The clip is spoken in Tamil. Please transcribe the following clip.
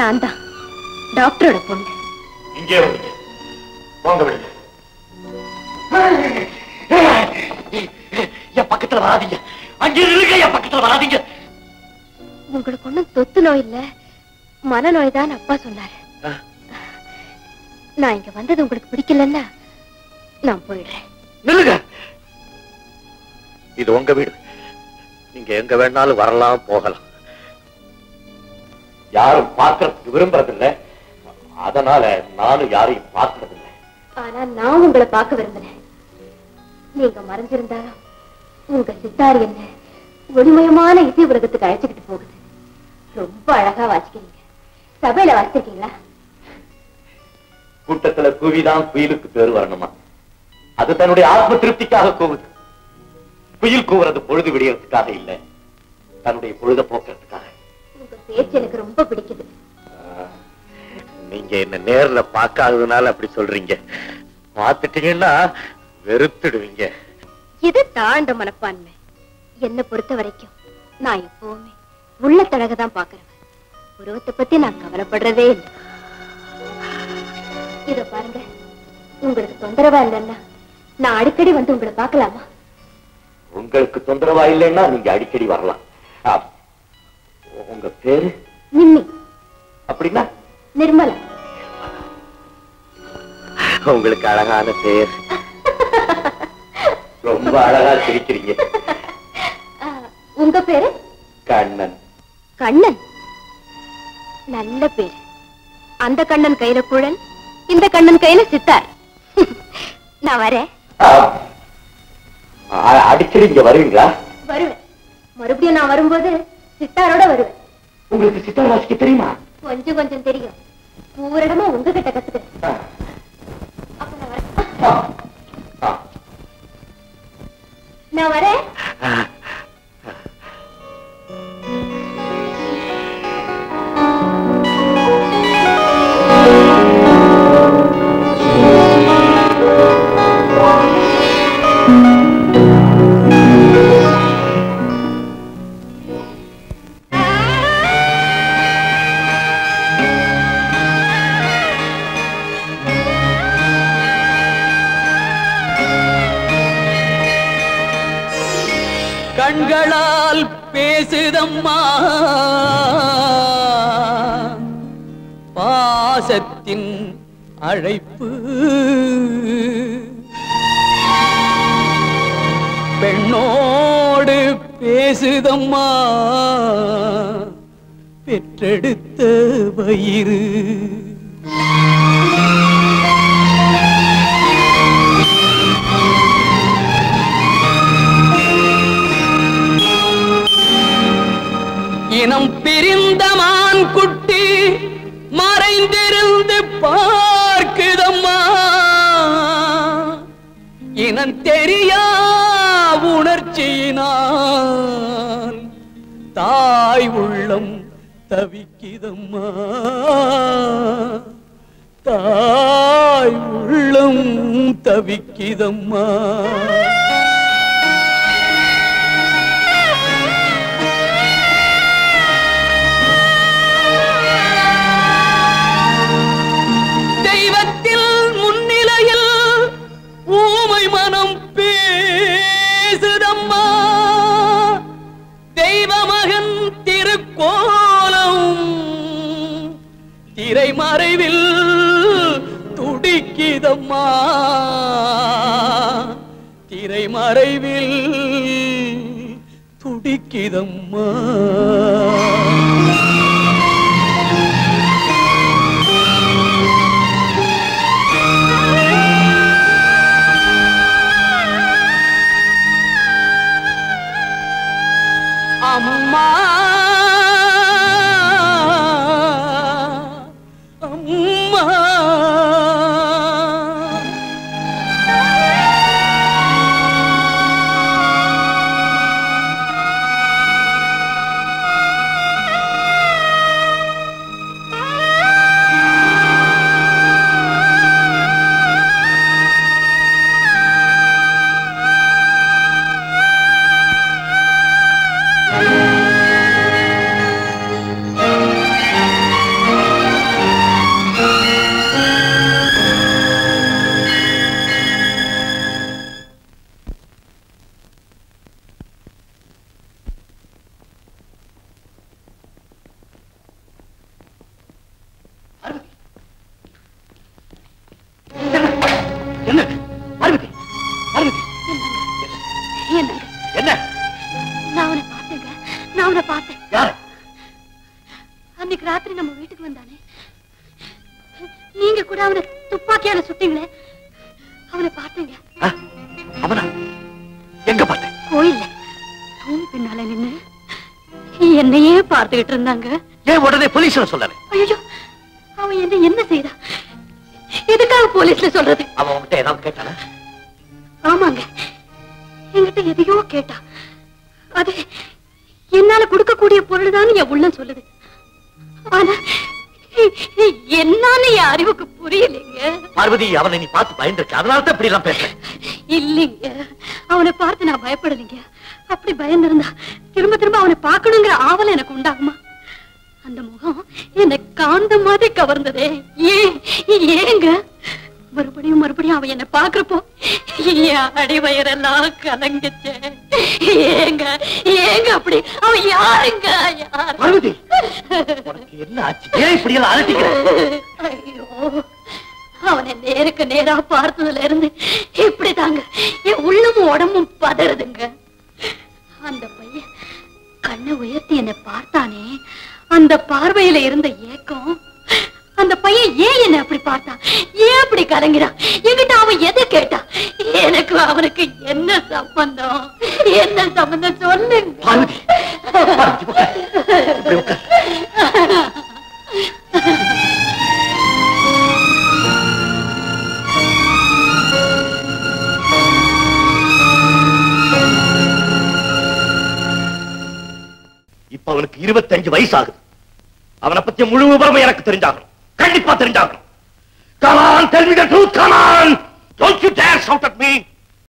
நான் தான் டாக்டரோட பொண்ணு. இங்கே வாங்க விடுங்க. என் பக்கத்துல வராதீங்க. அங்கே இருக்க என் பக்கத்துல வராதீங்க. உங்களுக்கு ஒண்ணும் தொத்து நோய் இல்ல, மனநோய் தான் அப்பா சொன்னாரு. நான் இங்க வந்தது உங்களுக்கு பிடிக்கலன்னா நான் போயிடுறேன். நில்லுங்க. இது உங்க வீடு. நீங்க எங்க வேணாலும் வரலாம் போகலாம். யாரும் பார்க்கறதுக்கு விரும்புறதில்லை. அதனால நானும் யாரையும் பார்க்கறதில்லை. ஆனா நான் உங்களை பார்க்க விரும்பினேன். நீங்க மறைஞ்சிருந்தாலும் உங்க சித்தார் என்ன ஒளிமயமான இசை உலகத்துக்கு அழைச்சுக்கிட்டு போகுது. ரொம்ப அழகா வாசிக்கிறீங்க. சபையில வாசிச்சிருக்கீங்களா? கூட்டத்துல குவிதான் குயிலுக்கு பேரு வரணுமா? அது தன்னுடைய ஆத்ம திருப்திக்காக கூவுது. குயில் கூவுறது பொழுது விடியறதுக்காக இல்ல, தன்னுடைய பொழுத போக்குறதுக்காக. உங்க பேச்சு எனக்கு ரொம்ப பிடிக்குது. நீங்க என்ன நேர்ல பார்க்காததுனால அப்படி சொல்றீங்க. பார்த்துட்டீங்கன்னா வெறுத்துடுவீங்க. இது தாழ்ந்த மனப்பான்மை. என்ன பொறுத்த வரைக்கும் நான் எப்பவுமே உள்ள தழகதான் பாக்குறேன். உருவத்தை பத்தி நான் கவலைப்படுறதே இல்லை. இத பாருங்க, உங்களுக்கு தொந்தரவா இல்லைன்னா நான் அடிக்கடி வந்து உங்களை பார்க்கலாமா? உங்களுக்கு தொந்தரவா இல்லைன்னா நீங்க அடிக்கடி வரலாம். உங்க பேரு? நிம்மி. அப்படின்னா? நிர்மலா. உங்களுக்கு அழகான பேர். ரொம்ப அழகா சிரிக்கிறீங்க. உங்க பேரு? கண்ணன். கண்ணன் நல்ல பேரு. அந்த கண்ணன் கையில குழல், இந்த கண்ணன் கையில சித்தார். நான் வரேன். அடிக்கடி இங்க வருவீங்களா? வருவேன். மறுபடியும் நான் வரும்போது சித்தாரோட வருவேன். உங்களுக்கு சித்தார் வாசிக்க தெரியுமா? கொஞ்சம் கொஞ்சம் தெரியும். பூரடமா உங்ககிட்ட கத்துக்கிறேன். நான் வரேன். கண்களால் பேசுதம்மா பாசத்தின் அழைப்பு, பெண்ணோடு பேசுதம்மா பெற்றெடுத்த வயிறு. இனம் பிரிந்த மான் குட்டி மறைந்திருந்து பார்க்குதம்மா, இனம் தெரியா உணர்ச்சியினால் தாய் உள்ளம் தவிக்குதம்மா, தாய் உள்ளம் தவிக்குதம்மா. தெய்வத்தில் முன்னிலையில் ஊமை மனம் பேசுதம்மா, தெய்வ மகன் திருக்கோலம் திரைமறைவில் துடிக்குதம்மா, திரைமறைவில் துடிக்குதம்மா. அம்மா அம்மா அவனை பார்த்தேன். யாரு? அன்னைக்கு ராத்திரி நம்ம வீட்டுக்கு வந்தானே, நீங்க கூட அவனை துப்பாக்கியால சுட்டீங்களே, அவனை பார்த்தேங்க. அவனா? எங்க பார்த்தேன்? கோயில்ல தூண் பின்னால நின்னு என்னையே பார்த்துக்கிட்டு இருந்தாங்க. ஏன் உடனே போலீஸ்ல சொல்லல? ஐயோ, அவன் என்ன செய்தா? எதுக்காக போலீஸ்ல சொல்றது? அவன் உன்கிட்ட ஏதாவது கேட்டானா? ஆமாங்க, என்கிட்ட எதையோ கேட்டா. அது என்னால கொடுக்கக்கூடிய பொருள் தான் என் உள்ளம் சொல்லுது. ஆனா என்னால என் அறிவுக்கு புரியலைங்க. பார்வதி, அவனை நீ பார்த்து பயந்துருக்க, அதனாலதான் இப்படி எல்லாம் பேசுறேன். இல்லைங்க, அவனை பார்த்து நான் பயப்படலைங்க. அப்படி பயந்திருந்தா திரும்ப திரும்ப அவனை பார்க்கணுங்கிற ஆவல் எனக்கு உண்டாகுமா? அந்த முகம் என்னை காந்த மாதிரி கவர்ந்ததே. ஏங்க மறுபடியும் மறுபடியும் அவன் என்ன பாக்குறப்போ அடிவயரெல்லாம் கலங்குச்சே. ஏங்க ஏங்க அப்படி? அவன் யாருங்க? பார்வதி, உனக்கு என்ன ஆச்சு? ஏன் இப்படி எல்லாம் அலட்டிக்கிற? ஐயோ, அவனை நேருக்கு நேரா பார்த்ததுல இருந்து இப்படிதாங்க என் உள்ளமும் உடம்பும் பதறுதுங்க. அந்த பையன் கண்ணை உயர்த்தி என்னை பார்த்தானே, அந்த பார்வையில இருந்த ஏக்கம், அந்த பையன் ஏன் என்ன அப்படி பார்த்தான், ஏன் அப்படி கலங்கிறான், என்கிட்ட அவன் எதை கேட்டான், எனக்கு அவனுக்கு என்ன சம்பந்தம், என்ன சம்பந்தம் சொல்லுங்க. பார்வதி, இப்ப அவனுக்கு 25 வயசு ஆகுது. அவனை பத்தி முழு விவரமும் எனக்கு தெரிஞ்சாகணும், கண்டிப்பா தெரிஞ்சாகணும். Come on, tell me the truth, come on! Don't you dare shout at me!